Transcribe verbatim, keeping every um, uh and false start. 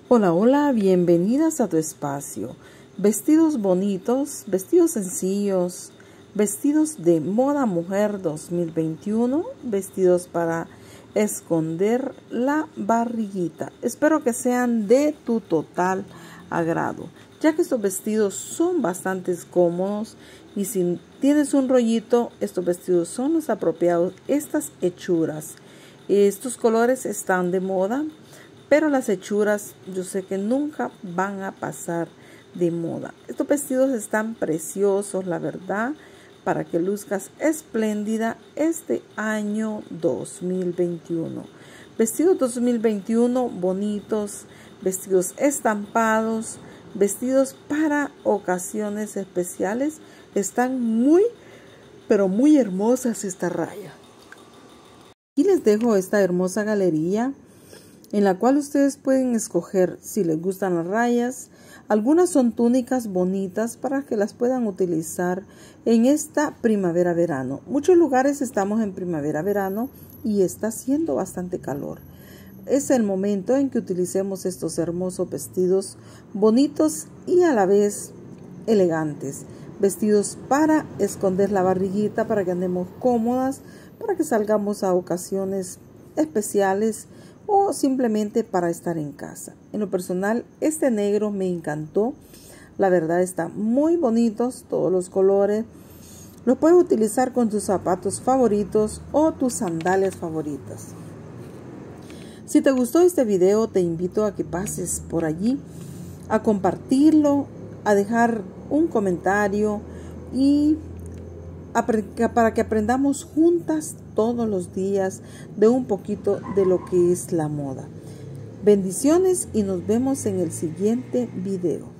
Hola, hola, bienvenidas a tu espacio. Vestidos bonitos, vestidos sencillos, vestidos de moda mujer dos mil veintiuno, vestidos para esconder la barriguita. Espero que sean de tu total agrado, ya que estos vestidos son bastante cómodos y si tienes un rollito, estos vestidos son los apropiados. Estas hechuras, estos colores están de moda. Pero las hechuras yo sé que nunca van a pasar de moda. Estos vestidos están preciosos, la verdad, para que luzcas espléndida este año dos mil veintiuno. Vestidos dos mil veintiuno bonitos, vestidos estampados, vestidos para ocasiones especiales. Están muy, pero muy hermosas esta raya. Aquí les dejo esta hermosa galería, en la cual ustedes pueden escoger si les gustan las rayas. Algunas son túnicas bonitas para que las puedan utilizar en esta primavera-verano. Muchos lugares estamos en primavera-verano y está haciendo bastante calor. Es el momento en que utilicemos estos hermosos vestidos bonitos y a la vez elegantes. Vestidos para esconder la barriguita, para que andemos cómodas, para que salgamos a ocasiones especiales o simplemente para estar en casa. En lo personal, este negro me encantó. La verdad, está muy bonitos todos los colores. Lo puedes utilizar con tus zapatos favoritos o tus sandalias favoritas. Si te gustó este video, te invito a que pases por allí, a compartirlo, a dejar un comentario y para que aprendamos juntas todos los días de un poquito de lo que es la moda. Bendiciones y nos vemos en el siguiente video.